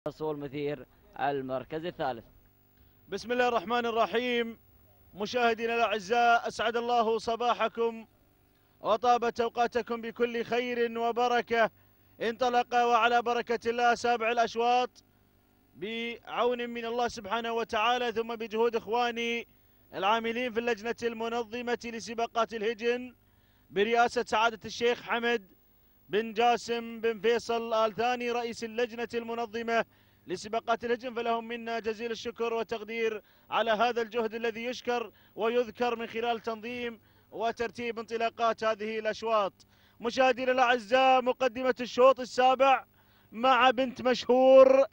حصول مثير المركز الثالث. بسم الله الرحمن الرحيم. مشاهدينا الأعزاء، أسعد الله صباحكم وطابت أوقاتكم بكل خير وبركة. انطلق وعلى بركة الله سابع الأشواط بعون من الله سبحانه وتعالى، ثم بجهود إخواني العاملين في اللجنة المنظمة لسباقات الهجن برئاسة سعادة الشيخ حمد بن جاسم بن فيصل آل ثاني رئيس اللجنة المنظمة لسباقات الهجن، فلهم منا جزيل الشكر والتقدير على هذا الجهد الذي يشكر ويذكر من خلال تنظيم وترتيب انطلاقات هذه الأشواط. مشاهدينا الأعزاء، مقدمة الشوط السابع مع بنت مشهور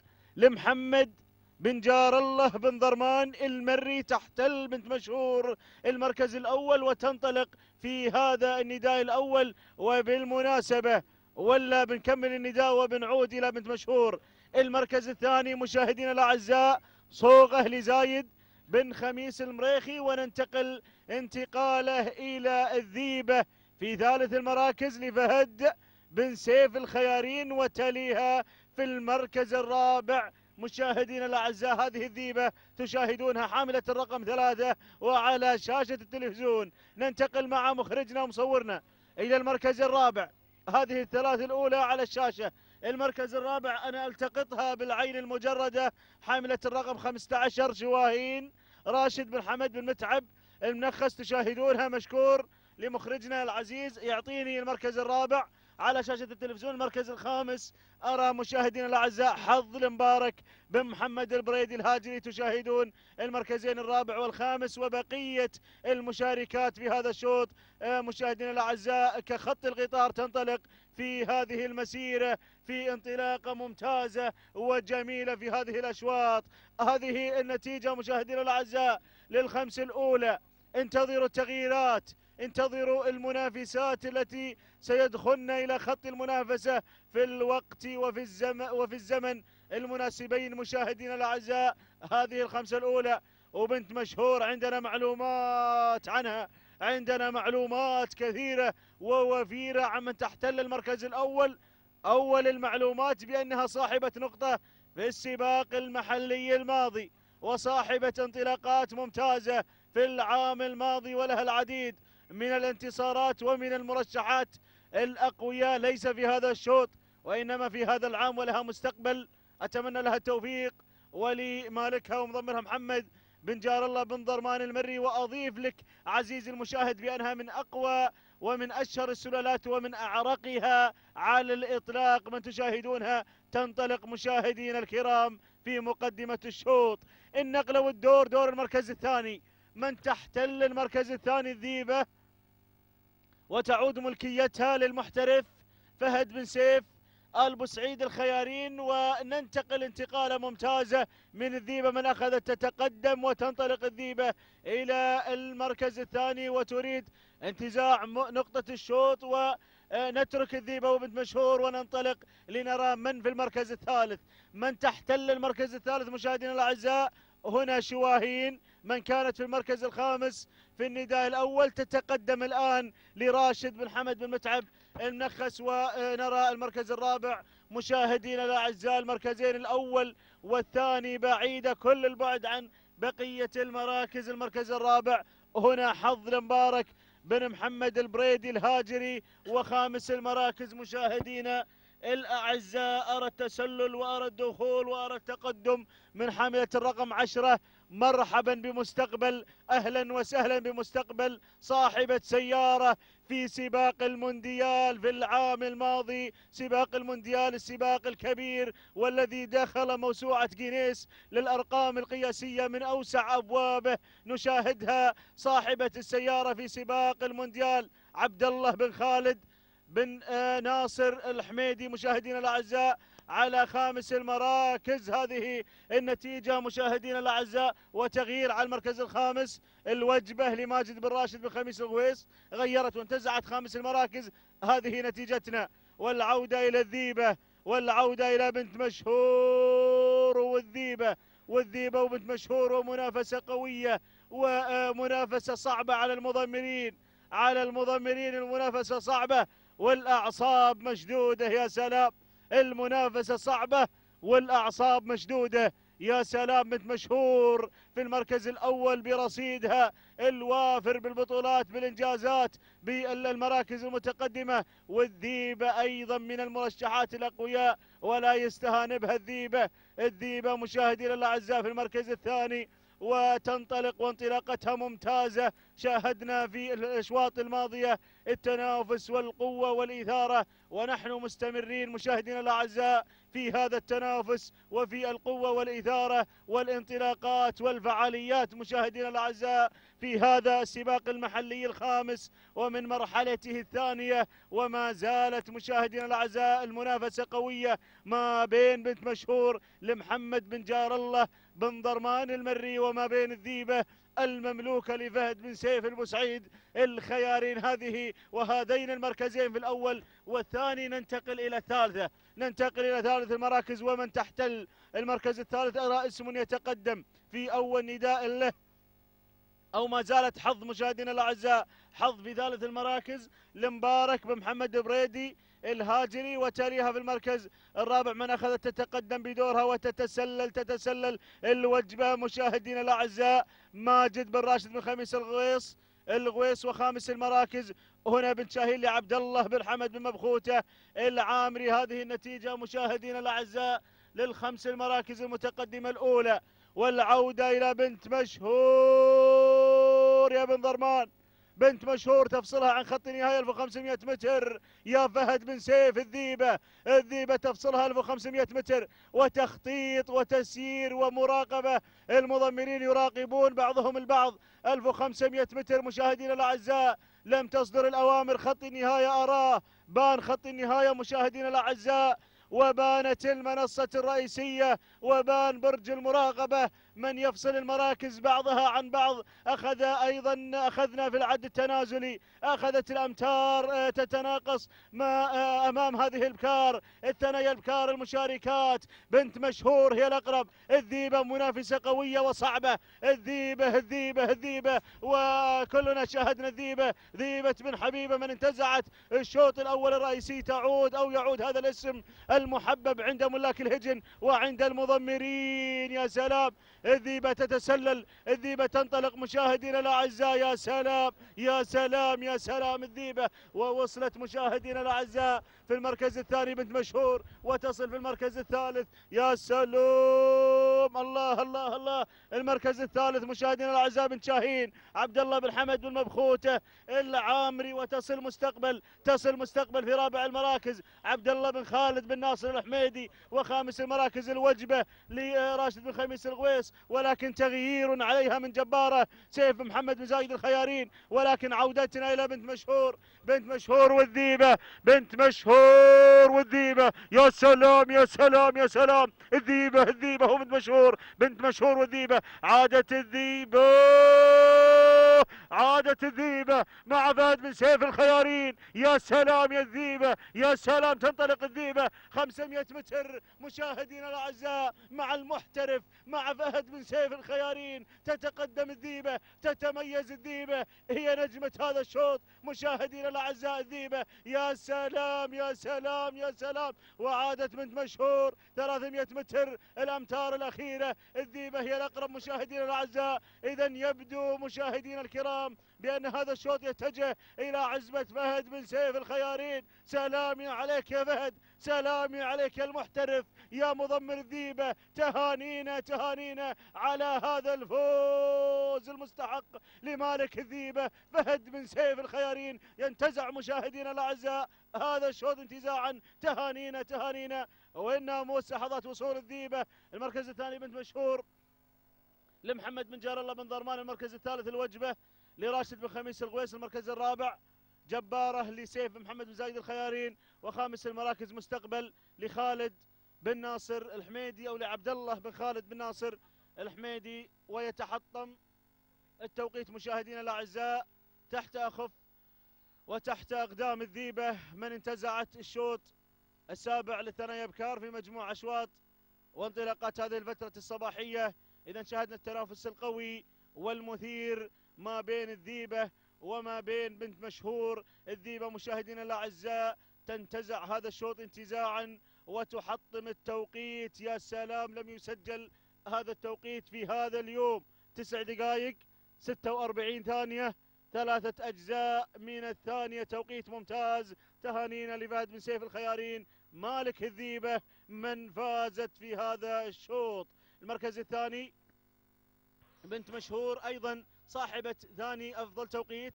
لمحمد بن جار الله بن ضرمان المري، تحتل بنت مشهور المركز الأول وتنطلق في هذا النداء الأول. وبالمناسبة ولا بنكمل النداء وبنعود إلى بنت مشهور المركز الثاني. مشاهدينا الأعزاء، صوغه لزايد بن خميس المريخي، وننتقل انتقاله إلى الذيبة في ثالث المراكز لفهد بن سيف الخيارين، وتليها في المركز الرابع. مشاهدينا الأعزاء، هذه الذيبة تشاهدونها حاملة الرقم 3 وعلى شاشة التلفزيون. ننتقل مع مخرجنا ومصورنا إلى المركز الرابع. هذه الثلاث الأولى على الشاشة. المركز الرابع أنا ألتقطها بالعين المجردة، حاملة الرقم 15 شواهين راشد بن حمد بن متعب المنخس، تشاهدونها. مشكور لمخرجنا العزيز يعطيني المركز الرابع على شاشة التلفزيون. المركز الخامس أرى مشاهدينا الأعزاء حظ المبارك بن محمد البريدي الهاجري، تشاهدون المركزين الرابع والخامس وبقية المشاركات في هذا الشوط. مشاهدينا الأعزاء، كخط القطار تنطلق في هذه المسيرة في انطلاقة ممتازة وجميلة في هذه الأشواط. هذه النتيجة مشاهدينا الأعزاء للخمس الأولى. انتظروا التغييرات، انتظروا المنافسات التي سيدخلن إلى خط المنافسة في الوقت وفي الزمن المناسبين. مشاهدينا الأعزاء، هذه الخمسة الأولى. وبنت مشهور عندنا معلومات عنها، عندنا معلومات كثيرة ووفيرة عمن تحتل المركز الأول. أول المعلومات بأنها صاحبة نقطة في السباق المحلي الماضي، وصاحبة انطلاقات ممتازة في العام الماضي، ولها العديد من الانتصارات ومن المرشحات الأقوياء، ليس في هذا الشوط وإنما في هذا العام، ولها مستقبل. أتمنى لها التوفيق ولمالكها ومضمرها محمد بن جار الله بن ضرمان المري. وأضيف لك عزيزي المشاهد بأنها من أقوى ومن أشهر السلالات ومن أعرقها على الإطلاق من تشاهدونها تنطلق مشاهدينا الكرام في مقدمة الشوط. النقلة والدور، دور المركز الثاني، من تحتل المركز الثاني الذيبة وتعود ملكيتها للمحترف فهد بن سيف آل بوسعيد الخيارين. وننتقل انتقالة ممتازة من الذيبة، من أخذت تتقدم وتنطلق الذيبة إلى المركز الثاني وتريد انتزاع نقطة الشوط، ونترك الذيبة وبنت مشهور وننطلق لنرى من في المركز الثالث. من تحتل المركز الثالث مشاهدينا الأعزاء، هنا شواهين من كانت في المركز الخامس في النداء الأول تتقدم الآن لراشد بن حمد بن متعب المنخس. ونرى المركز الرابع مشاهدينا الأعزاء، المركزين الأول والثاني بعيدة كل البعد عن بقية المراكز. المركز الرابع هنا حظ المبارك بن محمد البريدي الهاجري. وخامس المراكز مشاهدينا الأعزاء، أرى التسلل وأرى الدخول وأرى التقدم من حاملة الرقم 10. مرحبا بمستقبل، أهلا وسهلا بمستقبل صاحبة سيارة في سباق المونديال في العام الماضي، سباق المونديال السباق الكبير والذي دخل موسوعة جينيس للأرقام القياسية من أوسع أبوابه. نشاهدها صاحبة السيارة في سباق المونديال عبد الله بن خالد بن ناصر الحميدي. مشاهدينا الأعزاء، على خامس المراكز هذه النتيجة مشاهدينا الأعزاء. وتغيير على المركز الخامس، الوجبة لماجد بن راشد بن خميس الغويس غيرت وانتزعت خامس المراكز. هذه نتيجتنا، والعودة إلى الذيبة، والعودة إلى بنت مشهور والذيبة وبنت مشهور، ومنافسة قوية ومنافسة صعبة على المضمرين، المنافسة صعبة والأعصاب مشدودة. يا سلام، المنافسة صعبة والأعصاب مشدودة. يا سلام، بنت مشهور في المركز الأول برصيدها الوافر بالبطولات بالإنجازات بالمراكز المتقدمة، والذيبة أيضا من المرشحات الأقوياء ولا يستهان بها الذيبة مشاهدينا الأعزاء في المركز الثاني، وتنطلق وانطلاقتها ممتازة. شاهدنا في الأشواط الماضية التنافس والقوة والإثارة، ونحن مستمرين مشاهدينا الأعزاء في هذا التنافس وفي القوة والإثارة والانطلاقات والفعاليات مشاهدينا الأعزاء في هذا السباق المحلي الخامس ومن مرحلته الثانية. وما زالت مشاهدينا الأعزاء المنافسة قوية ما بين بنت مشهور لمحمد بن جار الله بن ضرمان المري، وما بين الذيبة المملوكة لفهد بن سيف البوسعيد الخيارين. هذه وهذين المركزين في الأول والثاني. ننتقل إلى ثالث المراكز، ومن تحتل المركز الثالث أرى اسم يتقدم في أول نداء له، أو ما زالت حظ مشاهدينا الأعزاء حظ في ثالث المراكز لمبارك بن محمد بريدي الهاجري، وتاليها في المركز الرابع من أخذت تتقدم بدورها وتتسلل الوجبة مشاهدينا الأعزاء ماجد بن راشد بن خميس الغويس. وخامس المراكز هنا بن شاهين لعبد الله بن حمد بن مبخوته العامري. هذه النتيجة مشاهدينا الأعزاء للخمس المراكز المتقدمة الأولى. والعودة إلى بنت مشهور يا بن ضرمان، بنت مشهور تفصلها عن خط النهاية 1500 متر يا فهد بن سيف. الذيبة تفصلها 1500 متر، وتخطيط وتسيير ومراقبة، المضمرين يراقبون بعضهم البعض. 1500 متر مشاهدينا الأعزاء لم تصدر الأوامر، خط النهاية أراه بان خط النهاية مشاهدينا الأعزاء، وبانت المنصة الرئيسية، وبان برج المراقبة من يفصل المراكز بعضها عن بعض. أخذنا في العد التنازلي، أخذت الأمتار تتناقص ما أمام هذه البكار، الثنايا البكار المشاركات. بنت مشهور هي الأقرب، الذيبة منافسة قوية وصعبة، الذيبة وكلنا شاهدنا الذيبة، ذيبة بن حبيبة من انتزعت الشوط الأول الرئيسي يعود هذا الاسم المحبب عند ملاك الهجن وعند المضمرين. يا سلام، الذيبة تتسلل، الذيبة تنطلق مشاهدينا الأعزاء. يا سلام يا سلام يا سلام الذيبة، ووصلت مشاهدينا الأعزاء في المركز الثاني بنت مشهور، وتصل في المركز الثالث. يا سلام، الله الله الله. المركز الثالث مشاهدينا الأعزاء بنت شاهين عبد الله بن حمد بن مبخوته العامري، وتصل مستقبل في رابع المراكز عبد الله بن خالد بن ناصر الحميدي، وخامس المراكز الوجبة لراشد بن خميس الغويس، ولكن تغيير عليها من جبارة سيف محمد بن زايد الخيارين. ولكن عودتنا إلى بنت مشهور والذيبة، يا سلام يا سلام يا سلام. الذيبة هو بنت مشهور والذيبة. عادت الذيبة مع فهد بن سيف الخيارين. يا سلام يا الذيبة، يا سلام. تنطلق الذيبة 500 متر مشاهدينا الأعزاء مع المحترف مع فهد بن سيف الخيارين. تتقدم الذيبة، تتميز الذيبة، هي نجمة هذا الشوط مشاهدينا الأعزاء الذيبة. يا سلام يا سلام يا سلام. وعادت بنت مشهور 300 متر الأمتار الأخيرة، الذيبة هي الأقرب مشاهدينا الأعزاء. إذا يبدو مشاهدينا الكرام بأن هذا الشوط يتجه إلى عزبة فهد بن سيف الخيارين. سلامي عليك يا فهد، سلامي عليك يا المحترف يا مضمر الذيبة. تهانينا على هذا الفوز المستحق لمالك الذيبة فهد بن سيف الخيارين. ينتزع مشاهدينا الأعزاء هذا الشوط انتزاعا. تهانينا. وإنها لحظات وصول الذيبة. المركز الثاني بنت مشهور لمحمد بن جار الله بن ضرمان. المركز الثالث الوجبة لراشد بن خميس الغويس. المركز الرابع جبارة لسيف محمد بن زايد الخيارين. وخامس المراكز مستقبل لخالد بن ناصر الحميدي، أو لعبد الله بن خالد بن ناصر الحميدي. ويتحطم التوقيت مشاهدينا الأعزاء تحت أخف وتحت أقدام الذيبة من انتزعت الشوط السابع للثنايا بكار في مجموع أشواط وانطلاقات هذه الفترة الصباحية. إذا شاهدنا التنافس القوي والمثير ما بين الذيبة وما بين بنت مشهور. الذيبة مشاهدينا الأعزاء تنتزع هذا الشوط انتزاعا وتحطم التوقيت. يا سلام، لم يسجل هذا التوقيت في هذا اليوم. 9 دقائق 46 ثانية 3 أجزاء من الثانية، توقيت ممتاز. تهانينا لفهد بن سيف الخيارين مالك الذيبة من فازت في هذا الشوط. المركز الثاني بنت مشهور أيضا صاحبة ثاني أفضل توقيت